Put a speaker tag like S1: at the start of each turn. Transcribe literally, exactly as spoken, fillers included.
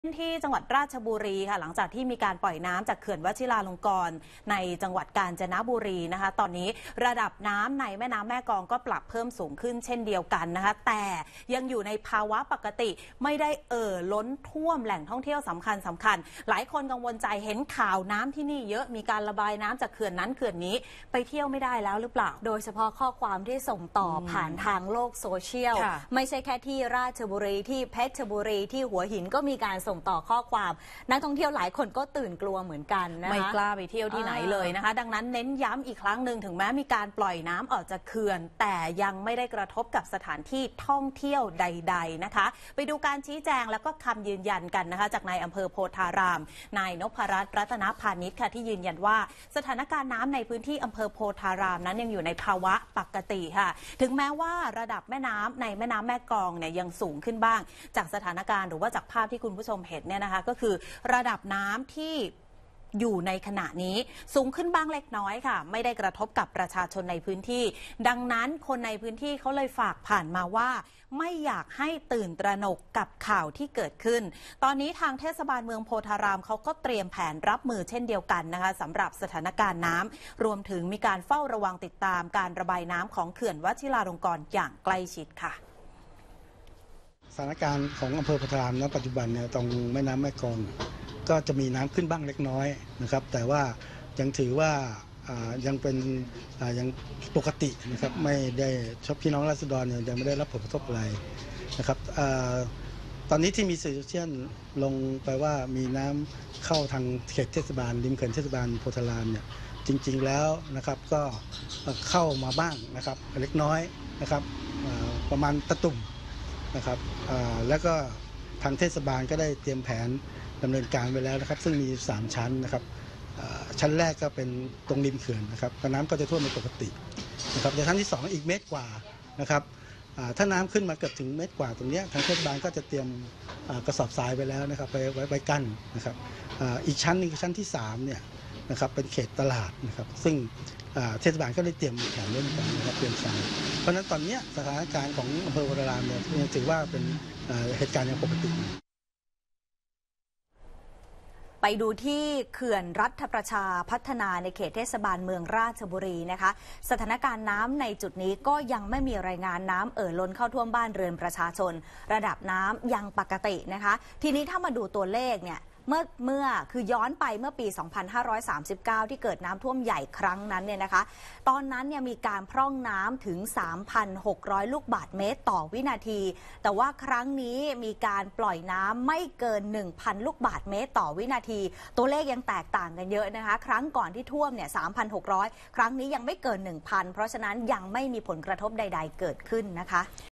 S1: ที่จังหวัดราชบุรีค่ะหลังจากที่มีการปล่อยน้ำจากเขื่อนวชิราลงกรณ์ในจังหวัดกาญจนบุรีนะคะตอนนี้ระดับน้ำในแม่น้ำแม่กลองก็ปรับเพิ่มสูงขึ้นเช่นเดียวกันนะคะแต่ยังอยู่ในภาวะปกติไม่ได้เอ่อล้นท่วมแหล่งท่องเที่ยวสำคัญสำคัญหลายคนกังวลใจเห็นข่าวน้ำที่นี่เยอะมีการระบายน้ำจากเขื่อนนั้นเขื่อนนี้ไปเที่ยวไม่ได้แล้วหรือเปล่า
S2: โดยเฉพาะข้อความที่ส่งต่อผ่านทางโลกโซเชียลไม่ใช่แค่ที่ราชบุรีที่เพชรบุรีที่หัวหินก็มีการส่งต่อข้อความนักท่องเที่ยวหลายคนก็ตื่นกลัวเหมือนกันนะคะ
S1: ไม่กล้าไปเที่ยวที่ไหนเลยนะคะดังนั้นเน้นย้ำอีกครั้งหนึ่งถึงแม้มีการปล่อยน้ำออกจากเขื่อนแต่ยังไม่ได้กระทบกับสถานที่ท่องเที่ยวใดๆนะคะไปดูการชี้แจงแล้วก็คำยืนยันกันนะคะจากนายอำเภอโพธารามนายนพรัตน์รัตนพานิชค่ะที่ยืนยันว่าสถานการณ์น้ำในพื้นที่อำเภอโพธารามนั้นยังอยู่ในภาวะปกติค่ะถึงแม้ว่าระดับแม่น้ำในแม่น้ำแม่กลองเนี่ยยังสูงขึ้นบ้างจากสถานการณ์หรือว่าจากภาพที่คุณผู้ชมเห็นเนี่ยนะคะก็คือระดับน้ำที่อยู่ในขณะนี้สูงขึ้นบ้างเล็กน้อยค่ะไม่ได้กระทบกับประชาชนในพื้นที่ดังนั้นคนในพื้นที่เขาเลยฝากผ่านมาว่าไม่อยากให้ตื่นตระหนกกับข่าวที่เกิดขึ้นตอนนี้ทางเทศบาลเมืองโพธารามเขาก็เตรียมแผนรับมือเช่นเดียวกันนะคะสำหรับสถานการณ์น้ำรวมถึงมีการเฝ้าระวังติดตามการระบายน้ำของเขื่อนวชิราลงกรณ์อย่างใกล้ชิดค่ะ
S3: สถานการณ์ของอำเภอโพธารามณปัจจุบันเนี่ยตรงแม่น้ำแม่กลองก็จะมีน้ำขึ้นบ้างเล็กน้อยนะครับแต่ว่ายังถือว่ายังเป็นยังปกตินะครับไม่ได้ชอบพี่น้องราษฎรเนี่ยยังไม่ได้รับผลกระทบอะไรนะครับตอนนี้ที่มีสื่อโซเชียลลงไปว่ามีน้ำเข้าทางเขตเทศบาลริมเขื่อนเทศบาลโพธารามเนี่ยจริงๆแล้วนะครับก็เข้ามาบ้างนะครับเล็กน้อยนะครับประมาณตะตุ่มนะครับแล้วก็ทางเทศบาลก็ได้เตรียมแผนดำเนินการไปแล้วนะครับซึ่งมีสามชั้นนะครับชั้นแรกก็เป็นตรงริมเขื่อนนะครับน้ำก็จะท่วมเป็นปกตินะครับแต่ชั้นที่สองอีกเมตรกว่านะครับถ้าน้ำขึ้นมาเกือบถึงเมตรกว่าตรงนี้ทางเทศบาลก็จะเตรียมกระสอบทรายไปแล้วนะครับไปไว้ไว้กั้นนะครับอีกชั้นนึงชั้นที่สามเนี่ยนะครับเป็นเขตตลาดนะครับซึ่งเทศบาลก็ได้เตรียมแผนเรื่องกันนะครับเตรียมทรายเพราะฉะนั้นตอนนี้สถานการณ์ของอำเภอโพธารามเนี่ยถือว่าเป็นเหตุการณ์ยังปกติ
S2: ไปดูที่เขื่อนรัฐประชาพัฒนาในเขตเทศบาลเมืองราชบุรีนะคะสถานการณ์น้ำในจุดนี้ก็ยังไม่มีรายงานน้ำเอ่อล้นเข้าท่วมบ้านเรือนประชาชนระดับน้ำยังปกตินะคะทีนี้ถ้ามาดูตัวเลขเนี่ยเมื่อเมื่อคือย้อนไปเมื่อปี สองพันห้าร้อยสามสิบเก้า ที่เกิดน้ำท่วมใหญ่ครั้งนั้นเนี่ยนะคะตอนนั้นเนี่ยมีการพร่องน้ำถึง สามพันหกร้อย ลูกบาศก์เมตรต่อวินาทีแต่ว่าครั้งนี้มีการปล่อยน้ำไม่เกิน หนึ่งพัน ลูกบาศก์เมตรต่อวินาทีตัวเลขยังแตกต่างกันเยอะนะคะครั้งก่อนที่ท่วมเนี่ย สามพันหกร้อย ครั้งนี้ยังไม่เกิน หนึ่งพัน เพราะฉะนั้นยังไม่มีผลกระทบใดๆเกิดขึ้นนะคะ